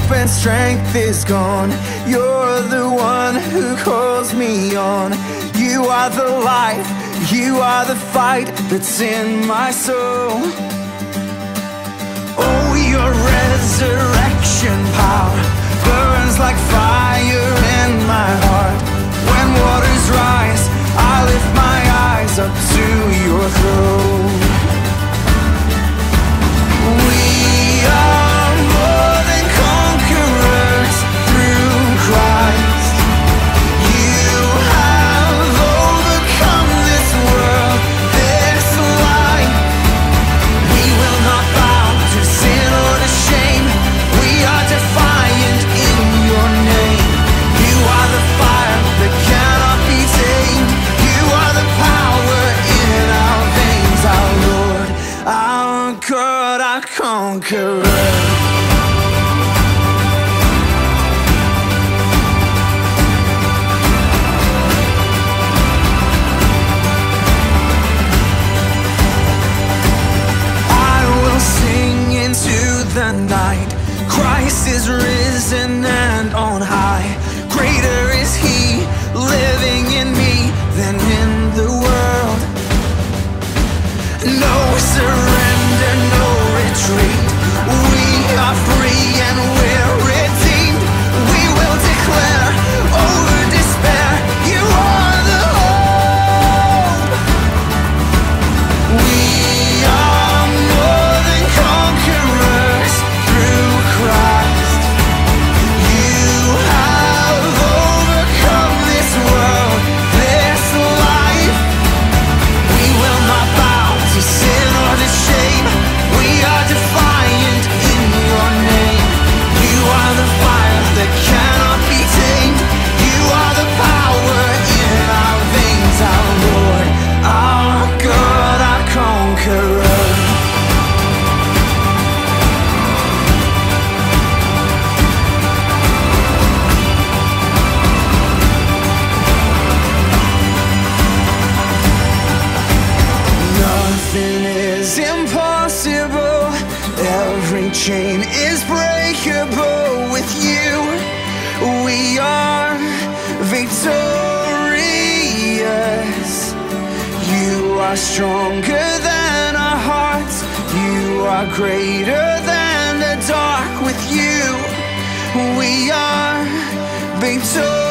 hope and strength is gone. You're the one who calls me on. You are the life, you are the fight that's in my soul. Oh, your resurrection power burns like fire in my heart. When waters rise, I lift my eyes up to your throne. We are more than conquerors through Christ. You have overcome this world, this life. We will not bow to sin or to shame. We are defiant in your name. You are the fire that cannot be tamed. You are the power in our veins, our Lord, our God, our conqueror. The night, Christ is risen and on high. Greater is he living in me than in the world. No surrender, no retreat. We are free and we're redeemed. We will declare over despair, you are the hope. We are more than conquerors through Christ. You have overcome this world, this life. We will not bow to sin or to shame. We are defiant in your name. You are the fire that cannot be tamed. You are the power in our veins, our Lord, our God, our conqueror. Nothing is impossible. Every chain is breakable. With you, we are victorious. You are stronger than our hearts. You are greater than the dark. With you, we are victorious.